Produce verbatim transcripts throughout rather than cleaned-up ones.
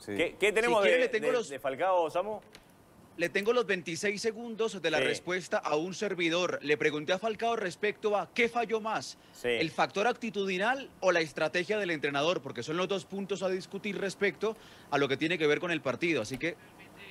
Sí. ¿Qué, qué tenemos Si quiere, de, le tengo de- los- de Falcao, Samu? Le tengo los veintiséis segundos de la Sí. respuesta a un servidor. Le pregunté a Falcao respecto a qué falló más, Sí. el factor actitudinal o la estrategia del entrenador, porque son los dos puntos a discutir respecto a lo que tiene que ver con el partido. Así que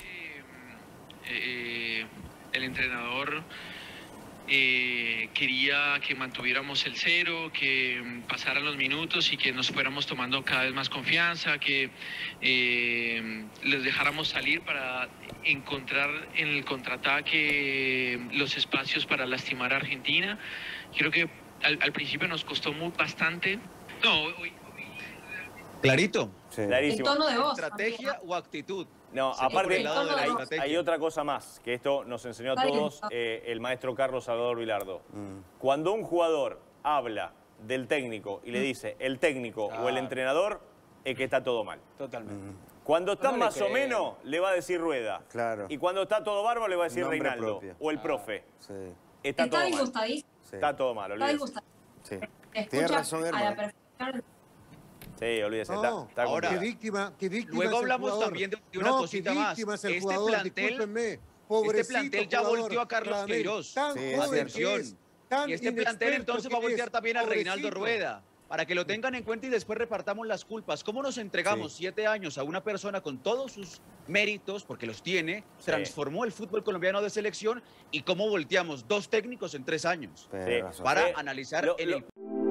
Eh, el entrenador eh, quería que mantuviéramos el cero, que mm, pasaran los minutos y que nos fuéramos tomando cada vez más confianza, que eh, les dejáramos salir para encontrar en el contraataque los espacios para lastimar a Argentina. Creo que al, al principio nos costó muy bastante. No, hoy, clarito. Sí. El Clarísimo. tono de voz. ¿Estrategia también, o actitud? No, Se fue por aparte el lado de la hay, estrategia. hay otra cosa más, que esto nos enseñó a Está bien. todos eh, el maestro Carlos Salvador Vilardo. Mm. Cuando un jugador habla del técnico y le dice el técnico o el Claro. entrenador, es que está todo mal. Totalmente. Cuando está No le más o creen. menos, le va a decir Rueda. Claro. Y cuando está todo bárbaro, le va a decir Nombre Reinaldo. propio. O el profe. Sí. Está, Está todo mal. disgustadísimo. Sí. Está todo mal, Está olvídese. disgustadísimo. Sí. Escucha Tienes razón, a la hermano. perfección. Sí, olvídese. No, está, está ahora, Qué complicado. víctima, qué víctima Luego es el hablamos jugador. también de de una no, cosita qué más. víctima es el Este jugador, plantel- discúlpenme. Este Pobrecito plantel ya jugador, volteó a Carlos Radamel, Queiroz. Tan Sí, joven que atención. es, tan Y este plantel inexperto entonces que va a voltear es, también a Reinaldo pobrecito. Rueda, para que lo tengan en cuenta y después repartamos las culpas. ¿Cómo nos entregamos Sí. siete años a una persona con todos sus méritos, porque los tiene, Sí. transformó el fútbol colombiano de selección, y cómo volteamos dos técnicos en tres años? Tenés Sí. razón. Para Eh, analizar lo- en lo- el